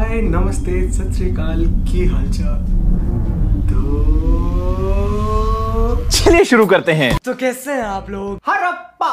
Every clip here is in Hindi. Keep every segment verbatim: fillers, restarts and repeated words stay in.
हाय नमस्ते सत श्री अकाल की हालचाल। तो चलिए शुरू करते हैं। तो कैसे हैं आप लोग? हरप्पा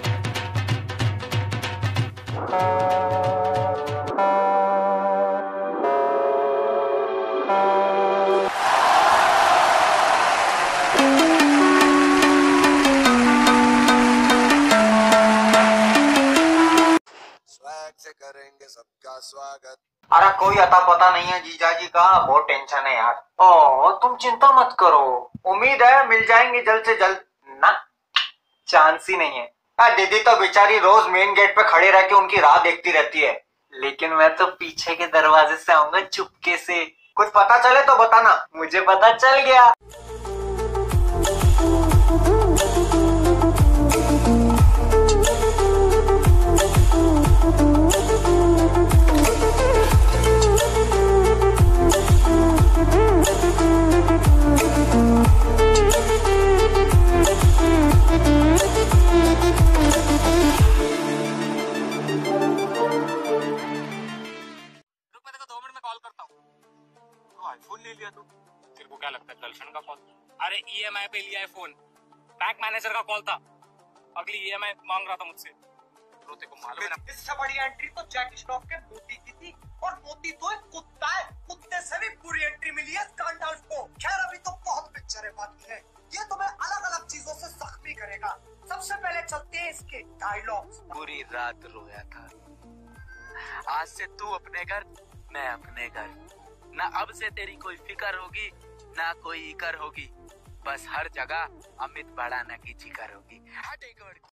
से करेंगे सबका स्वागत। अरे कोई अता पता नहीं है जीजाजी का, बहुत टेंशन है यार। ओ तुम चिंता मत करो, उम्मीद है मिल जाएंगे जल्द से जल्द ना। चांस ही नहीं है। आ, दीदी तो बेचारी रोज मेन गेट पे खड़े रह के उनकी राह देखती रहती है, लेकिन मैं तो पीछे के दरवाजे से आऊंगा चुपके से। कुछ पता चले तो बताना, मुझे पता चल गया। दो मिनट में कॉल करता हूँ। तो आईफोन ले लिया तू, तेरे को क्या लगता है गर्लफ्रेंड का कॉल? अरे ईएमआई पे लिया है फोन, बैंक मैनेजर का कॉल था, अगली ईएमआई मांग रहा था मुझसे। तो तेरे को मालूम है ना, इससे बड़ी एंट्री तो जैक श्रॉफ के मोती की थी, और मोती तो एक कुत्ता है, कुत्ते से भी पूरी एंट्री मिली है स्कैंडल्स को। खैर अभी तो बहुत पिक्चरें बाकी है, ये तुम्हें अलग अलग चीजों से जख्मी करेगा। सबसे पहले चलते हैं इसके डायलॉग्स। पूरी रात रोया था, आज से तू अपने घर मैं अपने घर, ना अब से तेरी कोई फिकर होगी ना कोई इकर होगी, बस हर जगह अमित बढ़ाना की जिक्र होगी।